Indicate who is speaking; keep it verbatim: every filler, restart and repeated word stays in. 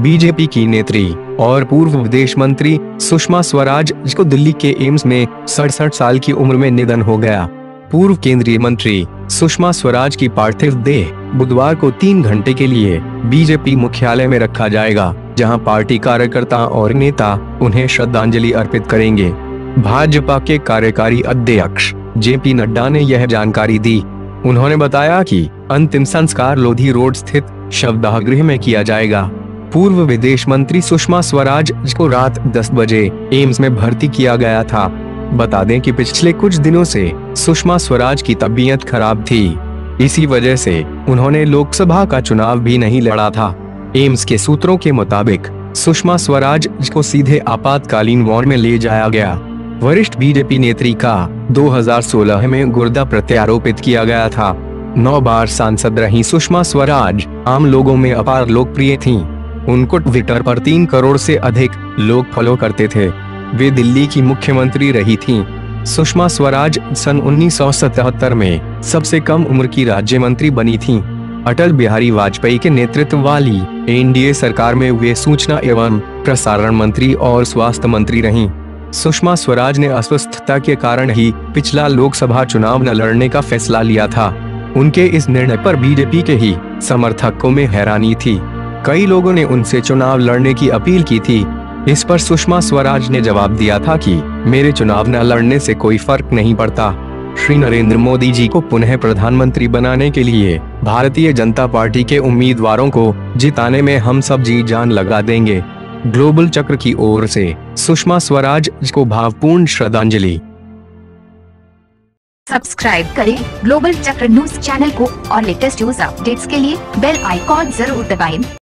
Speaker 1: BJP की नेत्री और पूर्व विदेश मंत्री सुषमा स्वराज को दिल्ली के एम्स में सड़सठ साल की उम्र में निधन हो गया। पूर्व केंद्रीय मंत्री सुषमा स्वराज की पार्थिव देह बुधवार को तीन घंटे के लिए बीजेपी मुख्यालय में रखा जाएगा, जहां पार्टी कार्यकर्ता और नेता उन्हें श्रद्धांजलि अर्पित करेंगे। भाजपा के कार्यकारी अध्यक्ष जेपी नड्डा ने यह जानकारी दी। उन्होंने बताया कि अंतिम संस्कार लोधी रोड स्थित शवदाह गृह में किया जाएगा। पूर्व विदेश मंत्री सुषमा स्वराज को रात दस बजे एम्स में भर्ती किया गया था। बता दें कि पिछले कुछ दिनों से सुषमा स्वराज की तबीयत खराब थी। इसी वजह से उन्होंने लोकसभा का चुनाव भी नहीं लड़ा था। एम्स के सूत्रों के मुताबिक सुषमा स्वराज को सीधे आपातकालीन वार्ड में ले जाया गया। वरिष्ठ बीजेपी नेत्री का दो हज़ार सोलह में गुर्दा प्रत्यारोपित किया गया था। नौ बार सांसद रही सुषमा स्वराज आम लोगों में अपार लोकप्रिय थीं। उनको ट्विटर पर तीन करोड़ से अधिक लोग फॉलो करते थे। वे दिल्ली की मुख्यमंत्री रही थीं। सुषमा स्वराज सन उन्नीस सौ सतहत्तर में सबसे कम उम्र की राज्य मंत्री बनी थीं। अटल बिहारी वाजपेयी के नेतृत्व वाली एनडीए सरकार में वे सूचना एवं प्रसारण मंत्री और स्वास्थ्य मंत्री रहीं। सुषमा स्वराज ने अस्वस्थता के कारण ही पिछला लोकसभा चुनाव न लड़ने का फैसला लिया था। उनके इस निर्णय पर बीजेपी के ही समर्थकों में हैरानी थी। कई लोगों ने उनसे चुनाव लड़ने की अपील की थी। इस पर सुषमा स्वराज ने जवाब दिया था कि मेरे चुनाव न लड़ने से कोई फर्क नहीं पड़ता। श्री नरेंद्र मोदी जी को पुनः प्रधानमंत्री बनाने के लिए भारतीय जनता पार्टी के उम्मीदवारों को जिताने में हम सब जी जान लगा देंगे। ग्लोबल चक्र की ओर से सुषमा स्वराज को भावपूर्ण श्रद्धांजलि।
Speaker 2: सब्सक्राइब करें ग्लोबल चक्र न्यूज चैनल को और लेटेस्ट न्यूज अपडेट्स के लिए बेल आइकॉन जरूर दबाएं।